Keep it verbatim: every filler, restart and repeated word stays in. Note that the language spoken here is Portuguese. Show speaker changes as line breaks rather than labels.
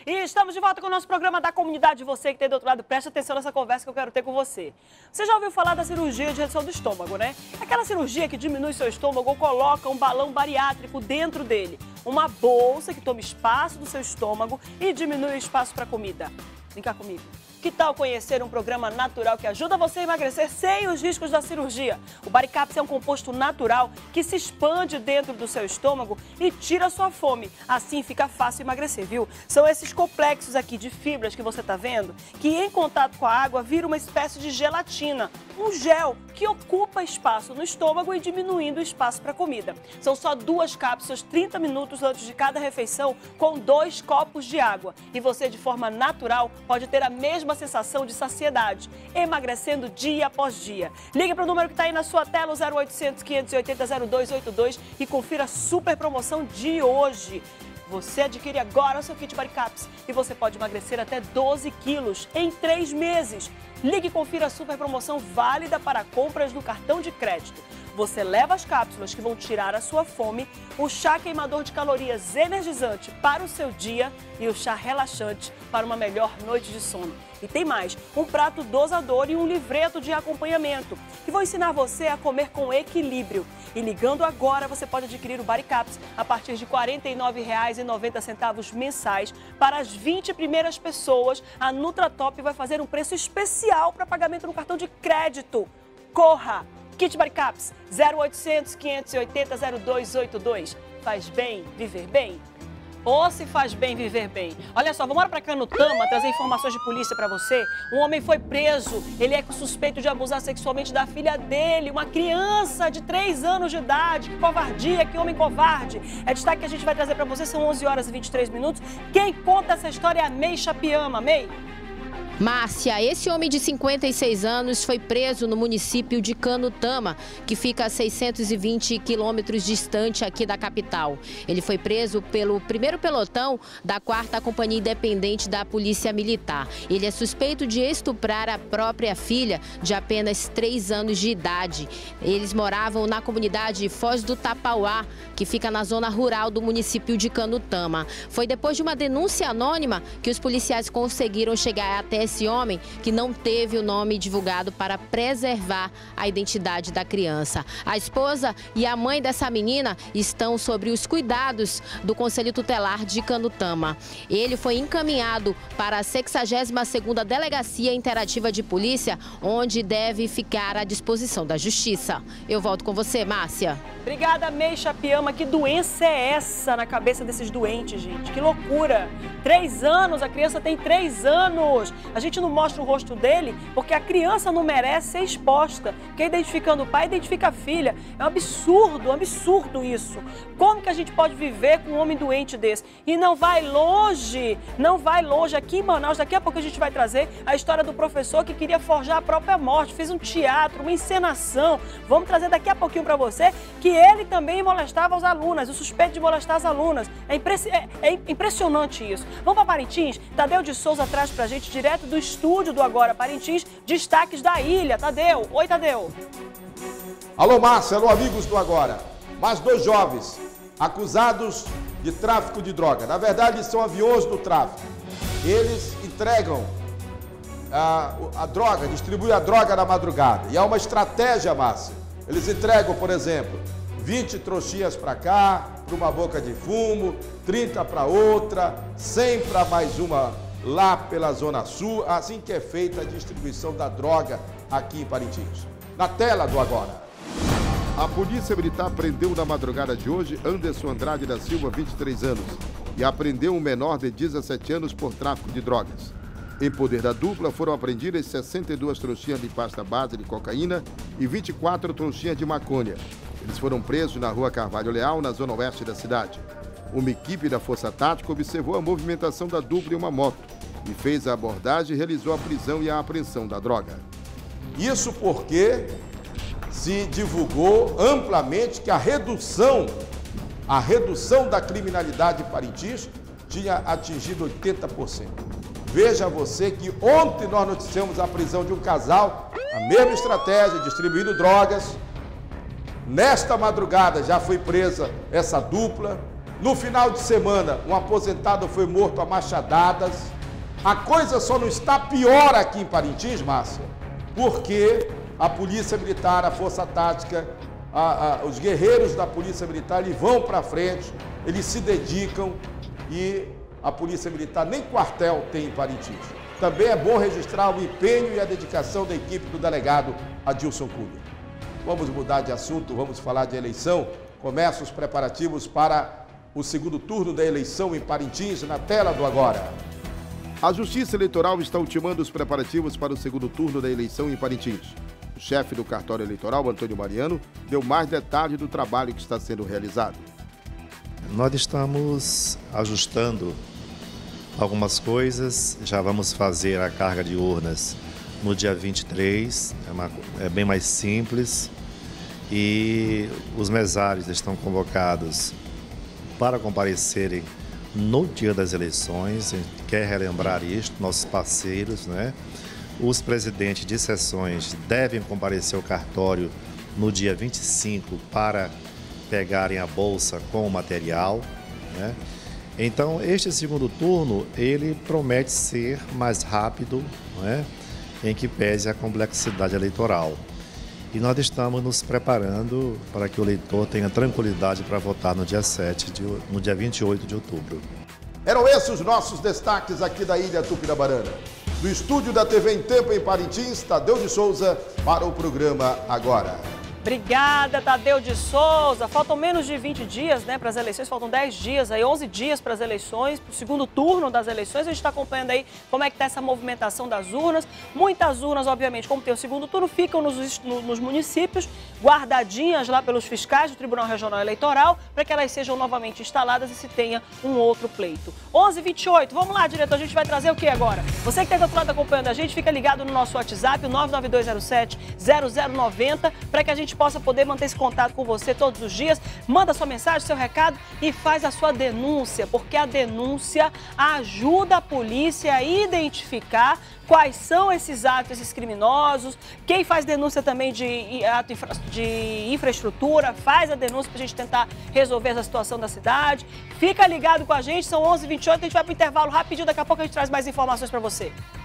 E estamos de volta com o nosso programa da comunidade. Você que tem do outro lado, preste atenção nessa conversa que eu quero ter com você. Você já ouviu falar da cirurgia de redução do estômago, né? Aquela cirurgia que diminui seu estômago ou coloca um balão bariátrico dentro dele. Uma bolsa que toma espaço do seu estômago e diminui o espaço para comida. Vem cá comigo. Que tal conhecer um programa natural que ajuda você a emagrecer sem os riscos da cirurgia? O Baricaps é um composto natural que se expande dentro do seu estômago e tira a sua fome. Assim fica fácil emagrecer, viu? São esses complexos aqui de fibras que você está vendo, que em contato com a água vira uma espécie de gelatina, um gel que ocupa espaço no estômago e diminuindo o espaço para comida. São só duas cápsulas, trinta minutos antes de cada refeição, com dois copos de água. E você, de forma natural, pode ter a mesma uma sensação de saciedade, emagrecendo dia após dia. Ligue para o número que está aí na sua tela, o zero oitocentos, quinhentos e oitenta, zero dois oito dois e confira a super promoção de hoje. Você adquire agora o seu kit Baricaps e você pode emagrecer até doze quilos em três meses. Ligue e confira a super promoção válida para compras no cartão de crédito. Você leva as cápsulas que vão tirar a sua fome, o chá queimador de calorias energizante para o seu dia e o chá relaxante para uma melhor noite de sono. E tem mais, um prato dosador e um livreto de acompanhamento, que vão ensinar você a comer com equilíbrio. E ligando agora, você pode adquirir o Baricaps a partir de quarenta e nove reais e noventa centavos mensais. Para as vinte primeiras pessoas, a Nutratop vai fazer um preço especial para pagamento no cartão de crédito. Corra! Kit Baricaps, zero oitocentos, quinhentos e oitenta, zero dois oito dois. Faz bem viver bem? Ou se faz bem viver bem? Olha só, vamos para Canutama trazer informações de polícia para você. Um homem foi preso, ele é suspeito de abusar sexualmente da filha dele, uma criança de três anos de idade. Que covardia, que homem covarde. É destaque que a gente vai trazer para você, são onze horas e vinte e três minutos. Quem conta essa história é a May Chapiama. May?
Márcia, esse homem de cinquenta e seis anos foi preso no município de Canutama, que fica a seiscentos e vinte quilômetros distante aqui da capital. Ele foi preso pelo primeiro pelotão da quarta Companhia Independente da Polícia Militar. Ele é suspeito de estuprar a própria filha, de apenas três anos de idade. Eles moravam na comunidade Foz do Tapauá, que fica na zona rural do município de Canutama. Foi depois de uma denúncia anônima que os policiais conseguiram chegar até esse homem, que não teve o nome divulgado para preservar a identidade da criança. A esposa e a mãe dessa menina estão sob os cuidados do Conselho Tutelar de Canutama. Ele foi encaminhado para a sexagésima segunda Delegacia Interativa de Polícia, onde deve ficar à disposição da Justiça. Eu volto com você, Márcia.
Obrigada, May Chapiama. Que doença é essa na cabeça desses doentes, gente? Que loucura! Três anos, a criança tem três anos. A gente não mostra o rosto dele porque a criança não merece ser exposta. Quem identificando o pai, identifica a filha. É um absurdo, um absurdo isso. Como que a gente pode viver com um homem doente desse? E não vai longe, não vai longe. Aqui em Manaus, daqui a pouco a gente vai trazer a história do professor que queria forjar a própria morte. Fez um teatro, uma encenação. Vamos trazer daqui a pouquinho para você que ele também molestava as alunas, o suspeito de molestar as alunas. É, impress... é, é impressionante isso. Vamos para Parintins? Tadeu de Souza traz pra gente, direto do estúdio do Agora Parintins, destaques da ilha. Tadeu. Oi, Tadeu.
Alô, Márcia. Alô, amigos do Agora. Mais dois jovens acusados de tráfico de droga. Na verdade, são aviões do tráfico. Eles entregam a, a droga, distribuem a droga na madrugada. E há uma estratégia, Márcia. Eles entregam, por exemplo, vinte trouxinhas para cá, para uma boca de fumo, trinta para outra, cem para mais uma lá pela Zona Sul, assim que é feita a distribuição da droga aqui em Parintins. Na tela do Agora.
A Polícia Militar prendeu na madrugada de hoje Anderson Andrade da Silva, vinte e três anos, e apreendeu um menor de dezessete anos por tráfico de drogas. Em poder da dupla foram apreendidas sessenta e duas trouxinhas de pasta base de cocaína e vinte e quatro trouxinhas de maconha. Eles foram presos na rua Carvalho Leal, na zona oeste da cidade. Uma equipe da Força Tática observou a movimentação da dupla em uma moto e fez a abordagem e realizou a prisão e a apreensão da droga.
Isso porque se divulgou amplamente que a redução, a redução da criminalidade em Parintins tinha atingido oitenta por cento. Veja você que ontem nós noticiamos a prisão de um casal, a mesma estratégia, distribuindo drogas. Nesta madrugada já foi presa essa dupla. No final de semana, um aposentado foi morto a machadadas. A coisa só não está pior aqui em Parintins, Márcia, porque a Polícia Militar, a Força Tática, a, a, os guerreiros da Polícia Militar, eles vão para frente, eles se dedicam e a Polícia Militar nem quartel tem em Parintins. Também é bom registrar o empenho e a dedicação da equipe do delegado Adilson Cunha. Vamos mudar de assunto, vamos falar de eleição. Começam os preparativos para o segundo turno da eleição em Parintins, na tela do Agora.
A Justiça Eleitoral está ultimando os preparativos para o segundo turno da eleição em Parintins. O chefe do cartório eleitoral, Antônio Mariano, deu mais detalhes do trabalho que está sendo realizado.
Nós estamos ajustando algumas coisas, já vamos fazer a carga de urnas no dia vinte e três, é, uma, é bem mais simples, e os mesários estão convocados para comparecerem no dia das eleições. A gente quer relembrar isto, nossos parceiros, né? Os presidentes de sessões devem comparecer ao cartório no dia vinte e cinco para pegarem a bolsa com o material, né? Então, este segundo turno, ele promete ser mais rápido, né? Em que pese a complexidade eleitoral. E nós estamos nos preparando para que o eleitor tenha tranquilidade para votar no dia sete, de, no dia vinte e oito de outubro.
Eram esses os nossos destaques aqui da Ilha Tupinabarana. Do estúdio da T V em Tempo em Parintins, Tadeu de Souza para o programa Agora.
Obrigada, Tadeu de Souza. Faltam menos de vinte dias, né, para as eleições, faltam dez dias, aí onze dias para as eleições, para o segundo turno das eleições. A gente está acompanhando aí como é que está essa movimentação das urnas. Muitas urnas, obviamente, como tem o segundo turno, ficam nos, nos municípios, guardadinhas lá pelos fiscais do Tribunal Regional Eleitoral, para que elas sejam novamente instaladas e se tenha um outro pleito. onze e vinte e oito, vamos lá, diretor, a gente vai trazer o que agora? Você que está do outro lado acompanhando a gente, fica ligado no nosso WhatsApp, o nove nove dois zero sete zero zero nove zero, para que a gente possa poder manter esse contato com você todos os dias. Manda sua mensagem, seu recado e faz a sua denúncia, porque a denúncia ajuda a polícia a identificar quais são esses atos, esses criminosos. Quem faz denúncia também de ato de infraestrutura, faz a denúncia para a gente tentar resolver essa situação da cidade. Fica ligado com a gente, são onze e vinte e oito, a gente vai para o intervalo rapidinho, daqui a pouco a gente traz mais informações para você.